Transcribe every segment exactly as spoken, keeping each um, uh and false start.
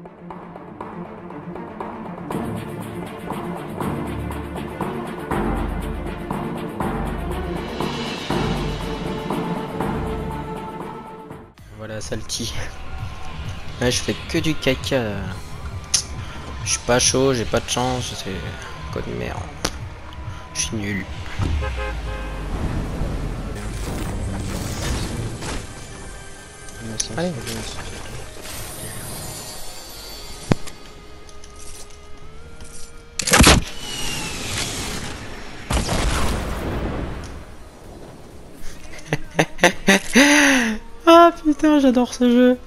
Voilà, Salty. Là, je fais que du caca. Je suis pas chaud, j'ai pas de chance, c'est code de merde. Je suis nul. Allez. Ah putain, j'adore ce jeu.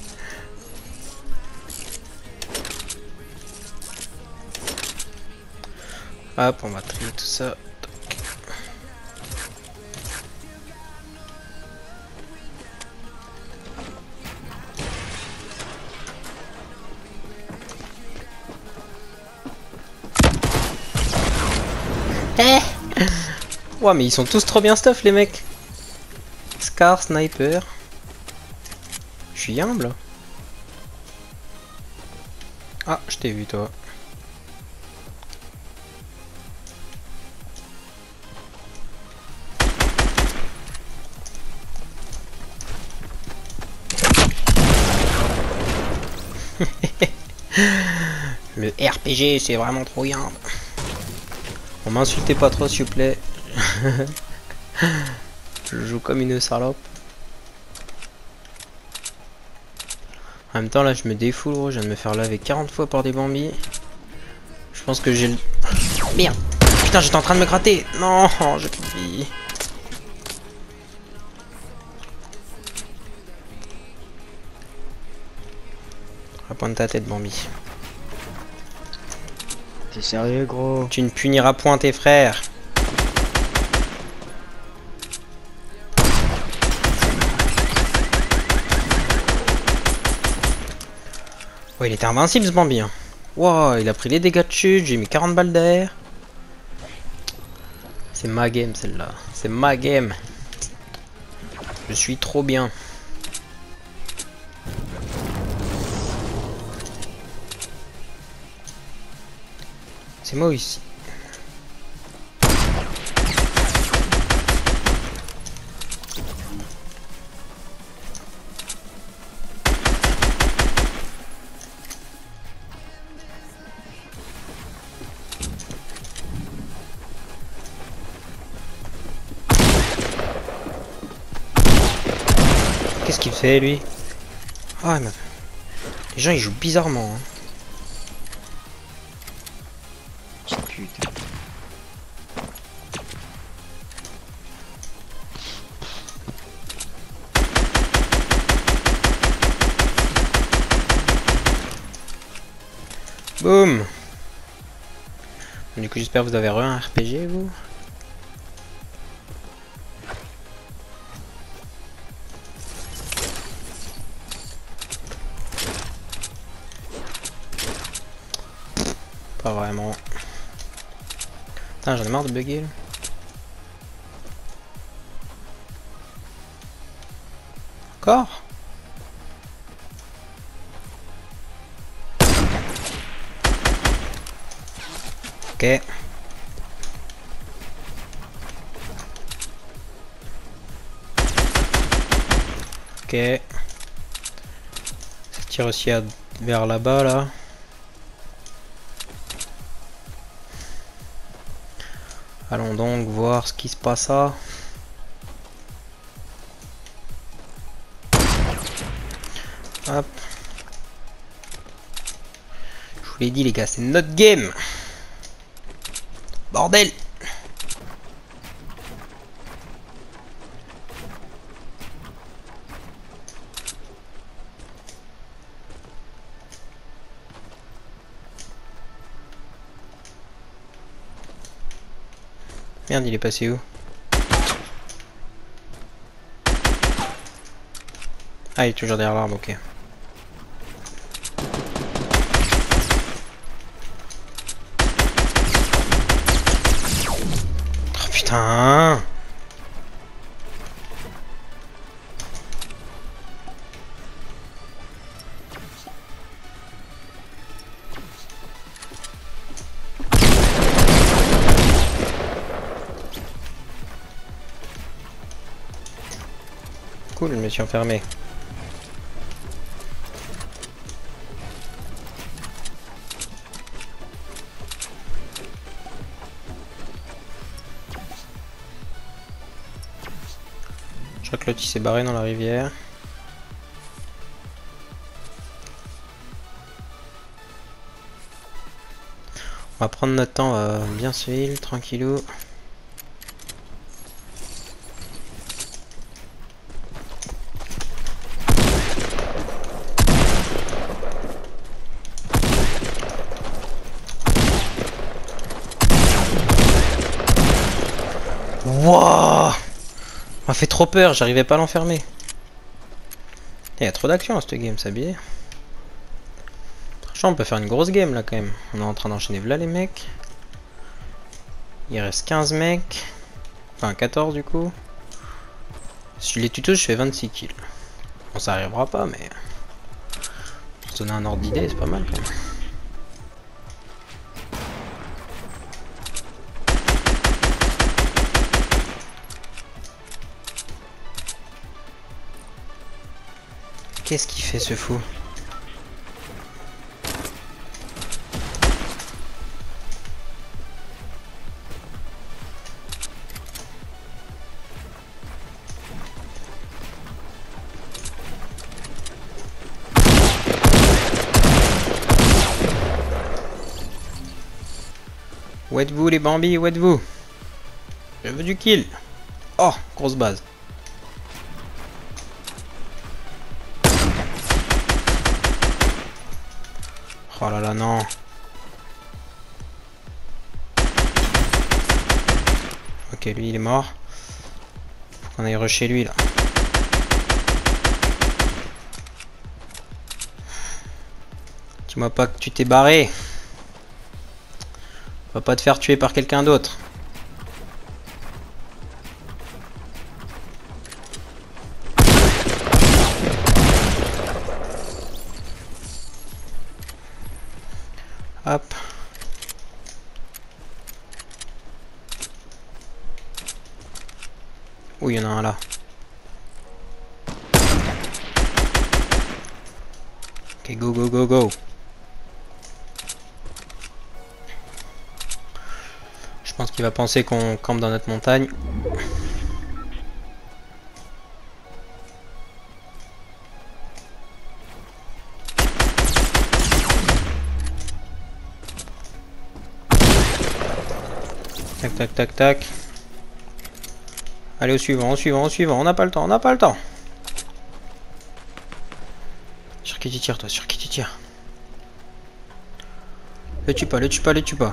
Hop, on va trier tout ça. Eh ouais, mais ils sont tous trop bien stuff les mecs. Scar, sniper. Je suis humble. Ah, je t'ai vu toi. Le R P G c'est vraiment trop bien. On m'insultez pas trop s'il vous plaît. Je joue comme une salope. En même temps là je me défoule gros, je viens de me faire laver quarante fois par des bambis. Je pense que j'ai le... Merde. Putain j'étais en train de me gratter. Non j'ai plus de vie. Pointe ta tête Bambi. T'es sérieux gros? Tu ne puniras point tes frères. Ouais il était invincible ce Bambi hein. Wow, il a pris les dégâts de chute, j'ai mis quarante balles d'air. C'est ma game celle-là. C'est ma game. Je suis trop bien. C'est moi ici. Qu'est-ce qu'il fait lui? Ah mais... Les gens ils jouent bizarrement hein. Putain. Boum. Du coup j'espère que vous avez re un R P G vous. Pas vraiment. Putain j'en ai marre de bugger là. Encore? Ok. Ok. Ça tire aussi à... vers là-bas là. Allons donc voir ce qui se passe là. Hop. Je vous l'ai dit les gars, c'est notre game. Bordel. Merde, il est passé où? Ah, il est toujours derrière l'arbre, ok. Oh putain! cool, je me suis enfermé. Je crois que l'autre il s'est barré dans la rivière. On va prendre notre temps, on va bien se heal, tranquillou. Wouah! On m'a fait trop peur, j'arrivais pas à l'enfermer. Il y a trop d'action dans cette game, ça billet. Franchement, on peut faire une grosse game là quand même. On est en train d'enchaîner là les mecs. Il reste quinze mecs. Enfin quatorze du coup. Si je les tutos, je fais vingt-six kills. Bon, ça arrivera pas, mais pour se donner un ordre d'idée, c'est pas mal quand même. Qu'est-ce qu'il fait ce fou? Où êtes-vous les Bambi? Où êtes-vous? Je veux du kill. Oh, grosse base. Oh là là, non. Ok, lui il est mort. Faut qu'on aille rusher lui là. Dis-moi pas que tu t'es barré. On va pas te faire tuer par quelqu'un d'autre. Hop. Oh, il y en a un là. Ok, go, go, go, go. Je pense qu'il va penser qu'on campe dans notre montagne. Tac, tac, tac, tac. Allez, au suivant, au suivant, au suivant. On n'a pas le temps, on n'a pas le temps. Sur qui tu tires, toi? Sur qui tu tires? Le tue pas, le tue pas, le tue pas.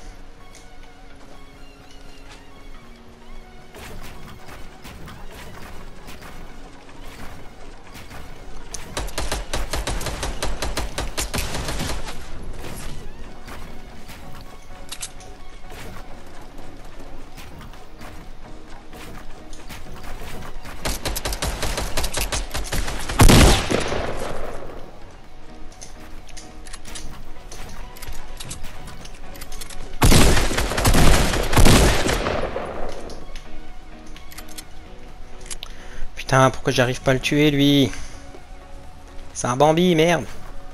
Putain, pourquoi j'arrive pas à le tuer lui? C'est un Bambi, merde.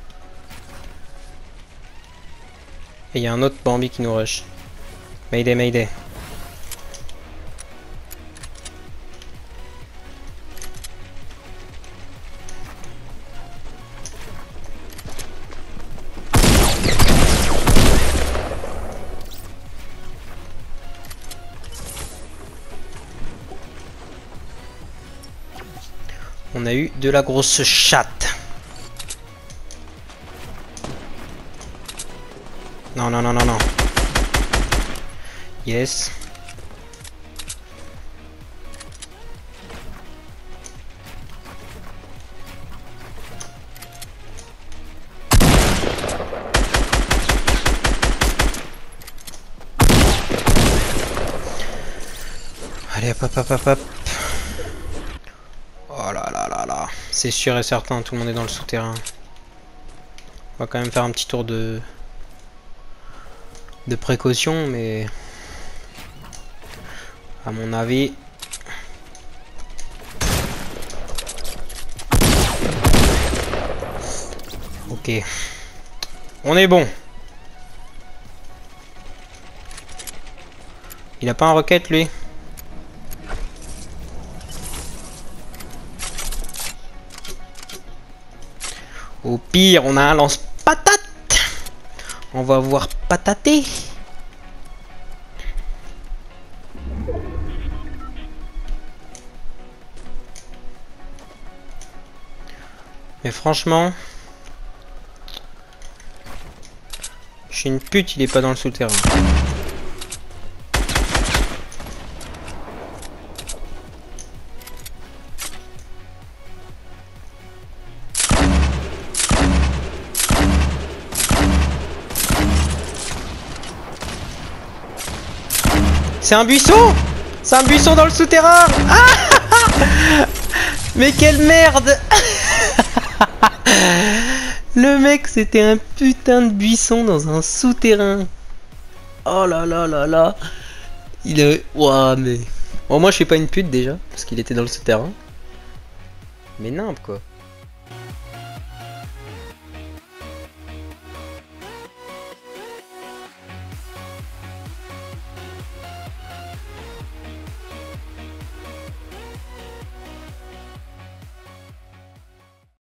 Et il y a un autre Bambi qui nous rush. Mayday, mayday. On a eu de la grosse chatte. Non, non, non, non, non. Yes. Allez, hop, hop, hop, hop, hop. Oh là là là là. C'est sûr et certain, tout le monde est dans le souterrain. On va quand même faire un petit tour de... de précaution, mais... à mon avis... Ok. On est bon. Il a pas un rocket lui? Au pire, on a un lance-patate. On va voir patater. Mais franchement, je suis une pute, il est pas dans le souterrain. C'est un buisson! C'est un buisson dans le souterrain! Ah! Mais quelle merde! Le mec, c'était un putain de buisson dans un souterrain. Oh là là là là. Il est... Ouah, mais... Bon, moi, je suis pas une pute, déjà, parce qu'il était dans le souterrain. Mais nimp, quoi.